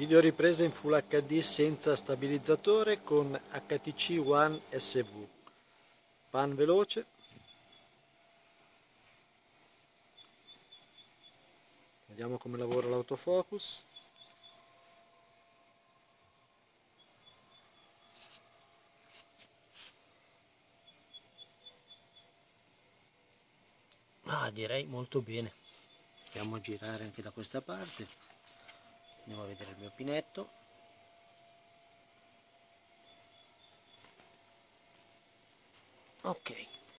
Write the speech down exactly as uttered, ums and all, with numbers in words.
Video ripresa in Full acca di senza stabilizzatore con acca ti ci One S V. Pan veloce. Vediamo come lavora l'autofocus. Ah, direi molto bene. Andiamo a girare anche da questa parte. Andiamo a vedere il mio pinetto. Ok.